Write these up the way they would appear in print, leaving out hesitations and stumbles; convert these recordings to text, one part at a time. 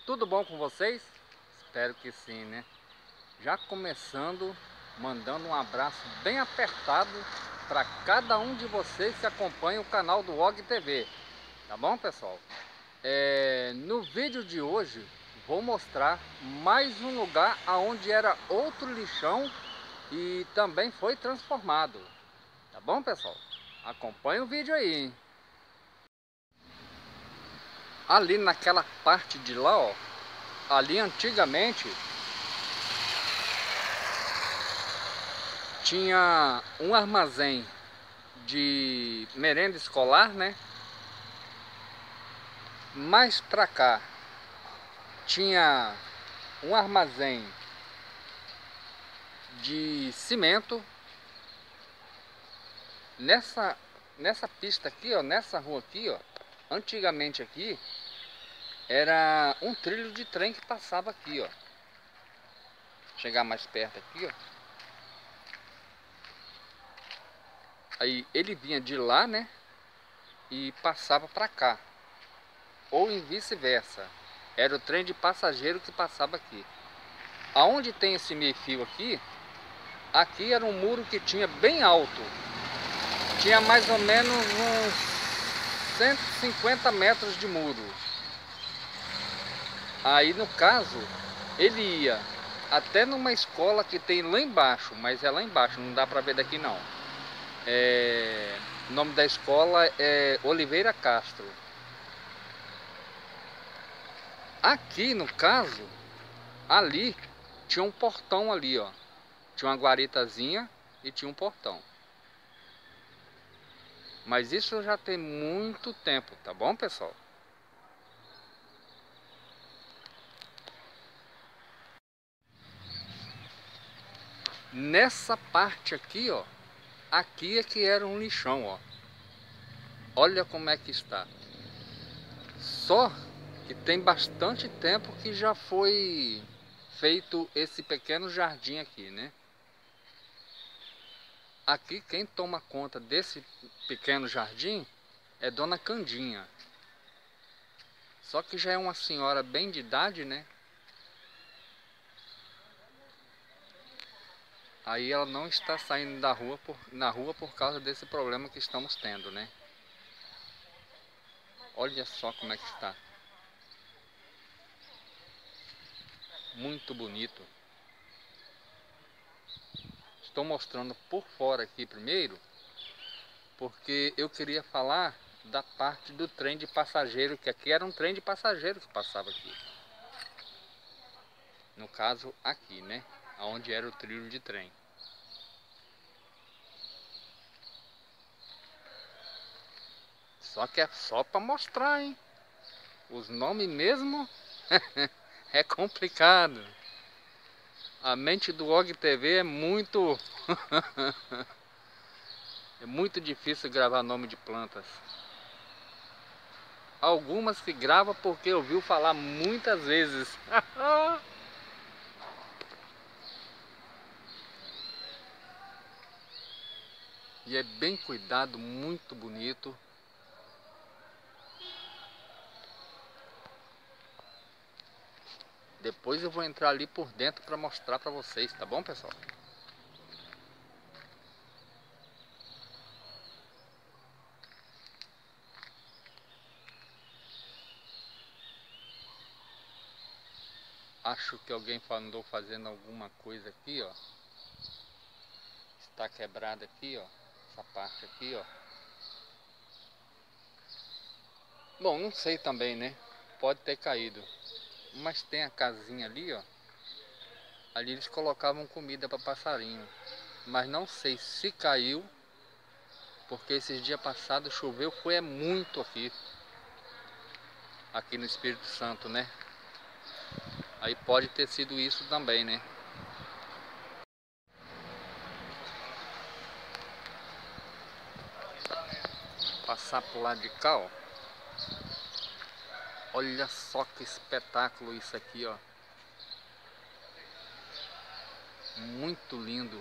Tudo bom com vocês? Espero que sim, né? Já começando, mandando um abraço bem apertado para cada um de vocês que acompanha o canal do Og TV. Tá bom, pessoal? No vídeo de hoje, vou mostrar mais um lugar onde era outro lixão e também foi transformado. Tá bom, pessoal? Acompanha o vídeo aí, hein? Ali naquela parte de lá, ó, ali antigamente tinha um armazém de merenda escolar, né? Mais pra cá tinha um armazém de cimento. Nessa pista aqui, ó, nessa rua aqui, ó, antigamente aqui era um trilho de trem que passava aqui, ó. Chegar mais perto aqui, ó. Aí ele vinha de lá, né? E passava pra cá. Ou em vice-versa. Era o trem de passageiro que passava aqui. Aonde tem esse meio-fio aqui, aqui era um muro que tinha bem alto. Tinha mais ou menos uns 150 metros de muro. Aí no caso, ele ia até numa escola que tem lá embaixo, mas é lá embaixo, não dá pra ver daqui não. O nome da escola é Oliveira Castro. Aqui no caso, ali tinha um portão ali, ó. Tinha uma guaritazinha e tinha um portão. Mas isso já tem muito tempo, tá bom, pessoal? Nessa parte aqui, ó, aqui é que era um lixão, ó. Olha como é que está. Só que tem bastante tempo que já foi feito esse pequeno jardim aqui, né? Aqui quem toma conta desse pequeno jardim é Dona Candinha. Só que já é uma senhora bem de idade, né? Aí ela não está saindo na rua por causa desse problema que estamos tendo, né? Olha só como é que está. Muito bonito. Estou mostrando por fora aqui primeiro, porque eu queria falar da parte do trem de passageiro, que aqui era um trem de passageiro que passava aqui. No caso aqui, né? Onde era o trilho de trem. Só que é só para mostrar, hein? Os nomes mesmo é complicado. A mente do Og TV é muito é muito difícil gravar nome de plantas. Algumas que grava porque ouviu falar muitas vezes. E é bem cuidado, muito bonito. Depois eu vou entrar ali por dentro para mostrar para vocês, tá bom, pessoal? Acho que alguém andou fazendo alguma coisa aqui, ó. Está quebrada aqui, ó. Essa parte aqui, ó. Bom, não sei também, né? Pode ter caído. Mas tem a casinha ali, ó. Ali eles colocavam comida para passarinho. Mas não sei se caiu, porque esses dias passados choveu, foi muito aqui. Aqui no Espírito Santo, né? Aí pode ter sido isso também, né? Passar pro lado de cá, ó. Olha só que espetáculo isso aqui, ó. Muito lindo.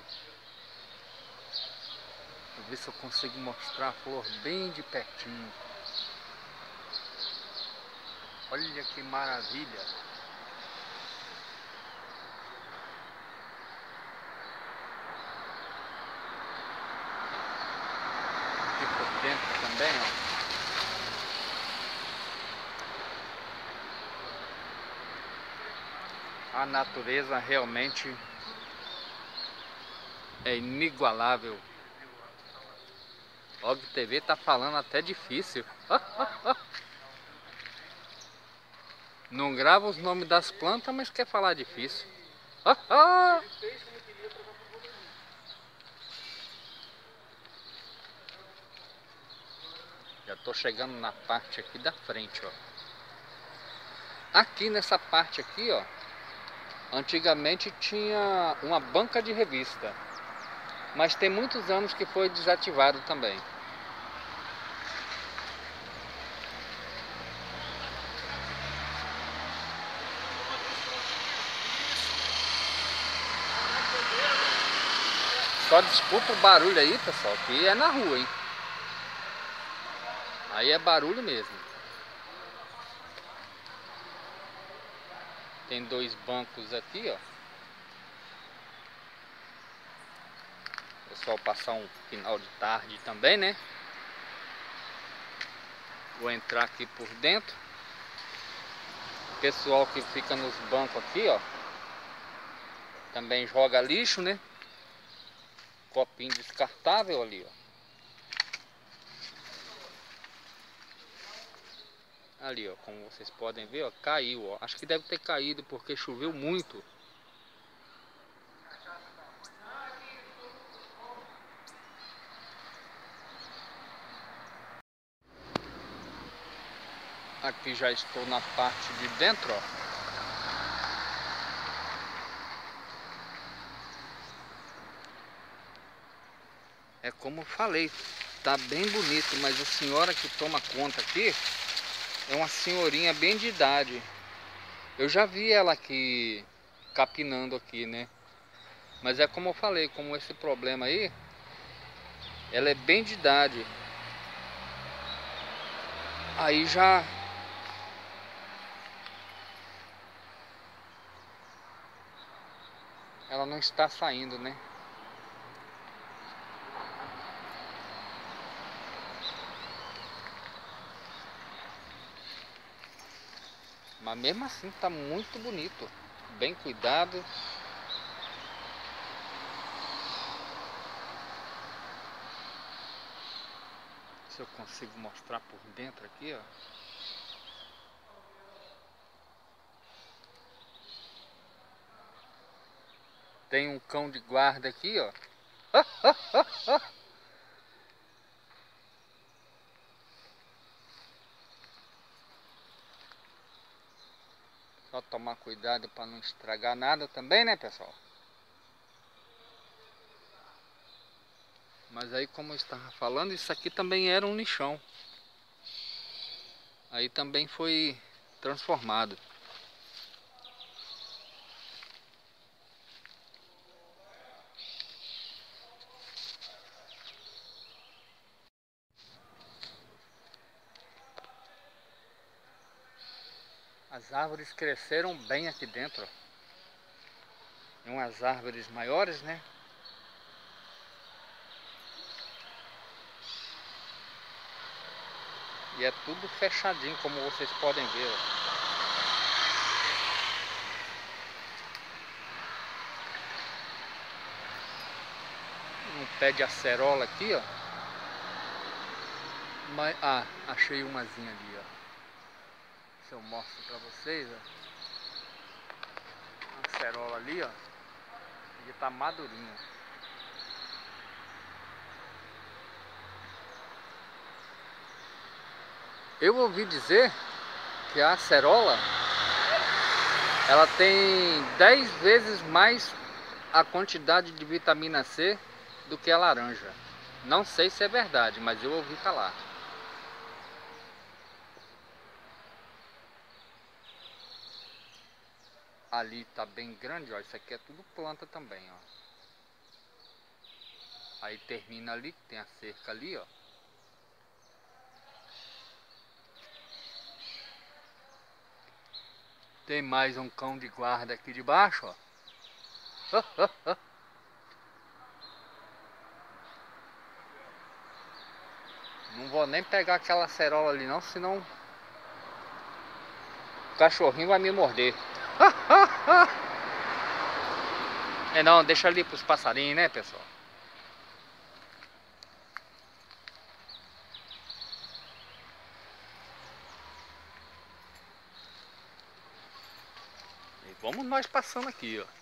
Vou ver se eu consigo mostrar a flor bem de pertinho. Olha que maravilha. também, ó. A natureza realmente é inigualável. Og TV tá falando até difícil. Não grava os nomes das plantas, mas quer falar difícil. Já tô chegando na parte aqui da frente, ó. Aqui nessa parte aqui, ó, antigamente tinha uma banca de revista, mas tem muitos anos que foi desativado também. Só desculpa o barulho aí, pessoal, que é na rua, hein? Aí é barulho mesmo. Tem dois bancos aqui, ó. O pessoal passar um final de tarde também, né? Vou entrar aqui por dentro. O pessoal que fica nos bancos aqui, ó, também joga lixo, né? Copinho descartável ali, ó. Ali, ó, como vocês podem ver, ó, caiu, ó. Acho que deve ter caído porque choveu muito. Aqui já estou na parte de dentro, ó. É como eu falei, tá bem bonito, mas a senhora que toma conta aqui é uma senhorinha bem de idade. Eu já vi ela aqui capinando aqui, né? Mas é como eu falei, como esse problema aí, ela é bem de idade. Aí já ela não está saindo, né? Mas mesmo assim tá muito bonito, bem cuidado. Se eu consigo mostrar por dentro aqui, ó. Tem um cão de guarda aqui, ó. Só tomar cuidado para não estragar nada também, né, pessoal? Mas aí, como eu estava falando, isso aqui também era um lixão. Aí também foi transformado. As árvores cresceram bem aqui dentro, ó. Tem umas árvores maiores, né? E é tudo fechadinho, como vocês podem ver, ó. Um pé de acerola aqui, ó. Mas, achei umazinha ali, ó. Se eu mostro pra vocês, ó. Uma acerola ali, ó. Ele tá madurinho. Eu ouvi dizer que a acerola, ela tem 10 vezes mais a quantidade de vitamina C do que a laranja. Não sei se é verdade, mas eu ouvi falar. Ali tá bem grande, ó. Isso aqui é tudo planta também, ó. Aí termina ali, que tem a cerca ali, ó. Tem mais um cão de guarda aqui debaixo, ó. Não vou nem pegar aquela acerola ali não, senão o cachorrinho vai me morder. É não, deixa ali pros passarinhos, né, pessoal? E vamos nós passando aqui, ó.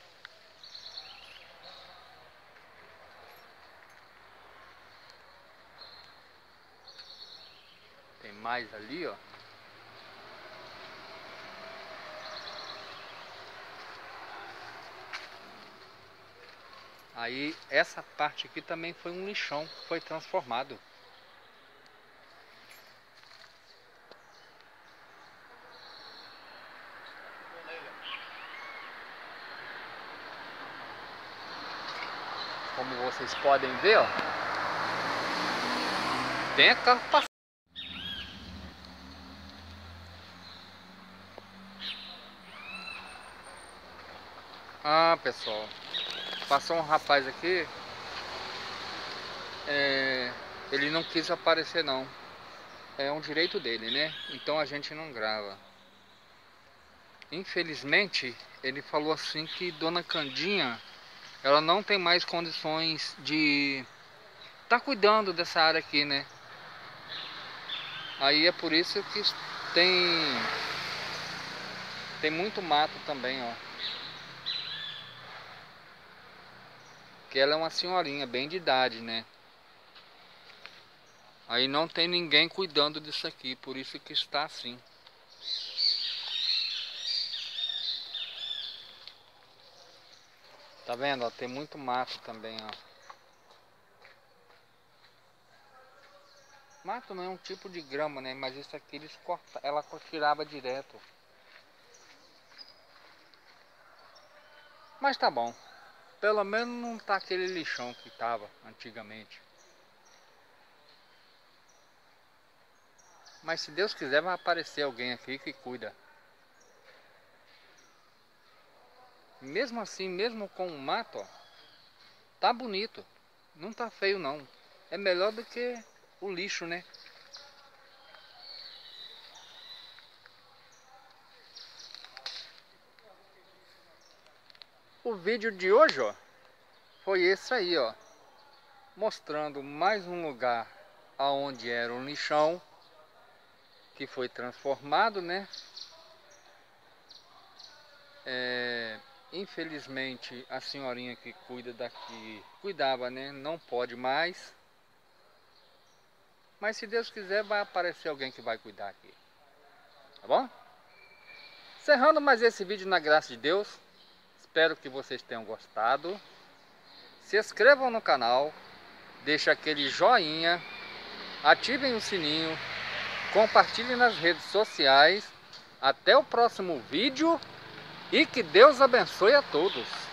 Tem mais ali, ó. Aí essa parte aqui também foi um lixão, foi transformado. Como vocês podem ver, ó, tem a carro passando. Ah, pessoal, passou um rapaz aqui, ele não quis aparecer não. É um direito dele, né? Então a gente não grava. Infelizmente, ele falou assim que Dona Candinha, ela não tem mais condições de tá cuidando dessa área aqui, né? Aí é por isso que tem muito mato também, ó. Que ela é uma senhorinha bem de idade, né? Aí não tem ninguém cuidando disso aqui, por isso que está assim. Tá vendo, ó? Tem muito mato também, ó. Mato não é um tipo de grama, né? Mas isso aqui ela tirava direto. Mas tá bom. Pelo menos não tá aquele lixão que tava antigamente. Mas se Deus quiser vai aparecer alguém aqui que cuida. Mesmo assim, mesmo com o mato, ó, tá bonito. Não tá feio não. É melhor do que o lixo, né? O vídeo de hoje, ó, foi esse aí, ó. Mostrando mais um lugar aonde era um lixão que foi transformado, né? Infelizmente a senhorinha que cuida daqui, cuidava, né? Não pode mais. Mas se Deus quiser vai aparecer alguém que vai cuidar aqui. Tá bom? Encerrando mais esse vídeo na graça de Deus. Espero que vocês tenham gostado. Se inscrevam no canal. Deixem aquele joinha. Ativem o sininho. Compartilhem nas redes sociais. Até o próximo vídeo. E que Deus abençoe a todos.